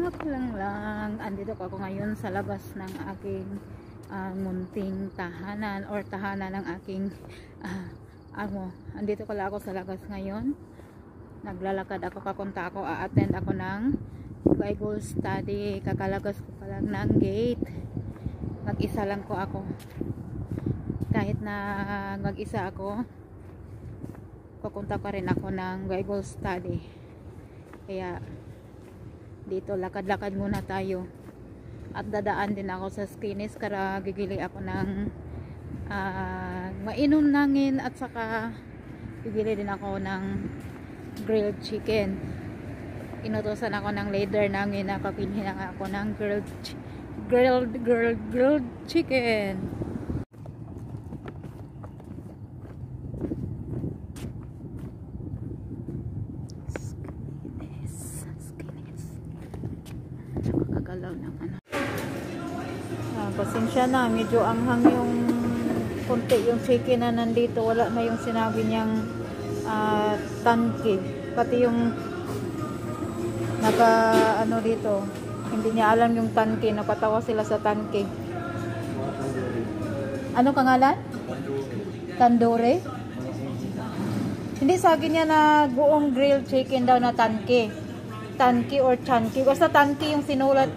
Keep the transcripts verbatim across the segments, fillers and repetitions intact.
Maplang lang. Andito ko ako ngayon sa labas ng aking uh, munting tahanan or tahanan ng aking uh, ano. Andito ko lang ako sa labas ngayon. Naglalakad ako, papunta ako, a-attend ako ng Bible study. Kakalagas ko pa lang ng gate. Mag-isa lang ko ako. Kahit na mag-isa ako, pupunta pa rin ako ng Bible study. Kaya dito lakad-lakad muna tayo. At dadaan din ako sa Skinis para gigili ako ng uh, mainom nangin at saka gigili din ako ng grilled chicken. Inutosan ako ng leader namin na papilhin na ako ng grilled grilled grilled grilled chicken. Nakakagalaw ng ano. Ah, pasensya na, medyo anghang yung konti yung chicken na nandito. Wala na yung sinabi niyang uh, tanki. Pati yung naka ano dito, hindi niya alam yung tanki. Napatawa sila sa tanki. Ano pangalan? Tandoori? Hindi, sabi niya na buong grilled chicken daw na tanki. Tanki or chanki. Basta tanki yung sinulat.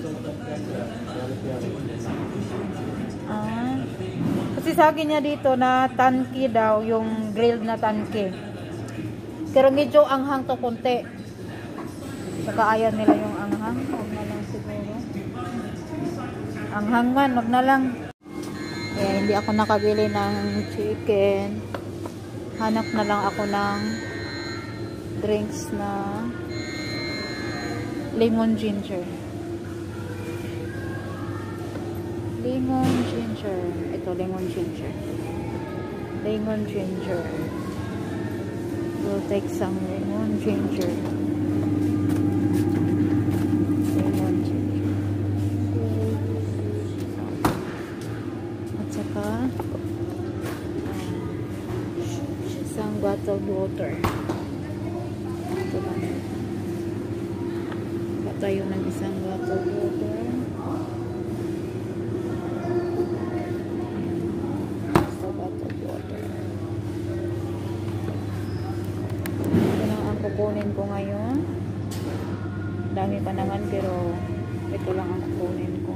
Ah. Kasi sabi niya dito na tanki daw yung grilled na tanki. Pero medyo anghang to konti. Saka ayaw nila yung anghang. Huwag na lang siguro. Anghang man, huwag na lang. Kaya hindi ako nakabili ng chicken. Hanap na lang ako ng drinks na lemon ginger. Lemon ginger. Ito, lemon ginger. Lemon ginger. We'll take some lemon ginger. Lemon ginger. At saka isang bottled water. Ito lang. Tayo ng isang bottled water. Isang bottled water. Ito lang ang kukunin ko ngayon. Dami pa naman pero ito lang ang kukunin ko.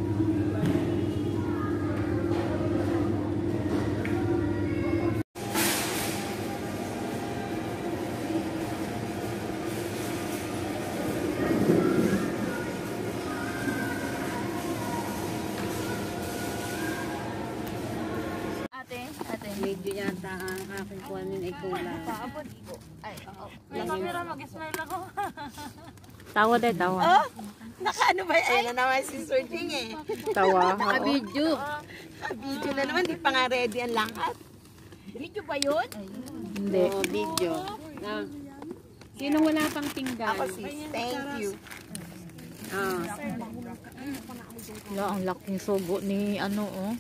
Medyo yata ang aking kuwanin ay kulang. Ay, oo. May camera, mag-smile ako. Tawa din, tawa. Oh, naka-ano ba? Ayan na naman si Sir Jing eh. Tawa. Naka-video. Video na naman, di pa nga ready ang lahat. Video ba yun? Hindi. Oo, video. Na, sino wala pang tinggal? Ako sis, thank you. Ah. Wala, ang laking sugo ni ano oh.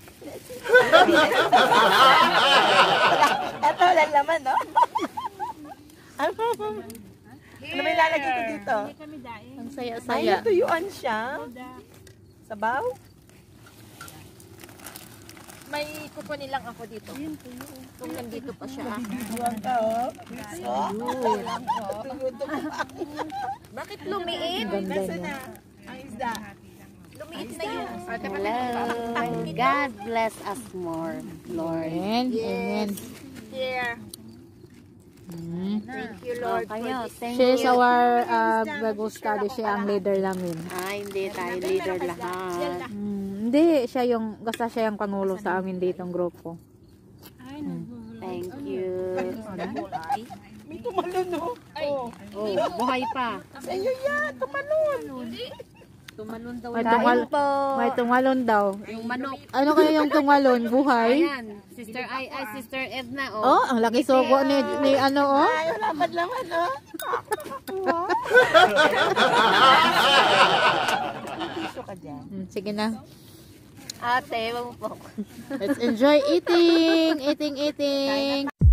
Ito lang naman, no? Ano may lalagay ko dito? Ang Ay, saya-saya. tuyuan siya. Sabaw? May kukunin lang ako dito. Kung nandito pa siya. Tuyuan ka, oh. Oh, tuyuto ko pa. Bakit lumiit? Ganda Nasa niya. na? Ang isda. Lumiit na yun. Hello. God bless us more, Lord. Amen. Amen. Here. Hmm. Thank you, Oh, Lord. kayo, thank Siya you. sa our uh, Bible study, siya ang leader namin. Ah, hindi tayo leader lahat. Hmm, hindi, siya yung, basta siya yung pangulo sa amin dito ang grupo. Thank you. May tumalon, no? Oh. Oh, buhay pa. Sa iyo yan, tumalon. Tumalon daw. May, tungal, may tungalon daw. Yung manok. Ano kaya yung tungalon? Buhay? Ayan, Sister Ay, ay, Sister Edna, oh. Oh, ang laki sogo ni, ni ano oh. Ay, wala pa laman, no? Piso ka dyan. Hmm, sige na. Ate, wag mo po. Let's enjoy eating, eating, eating.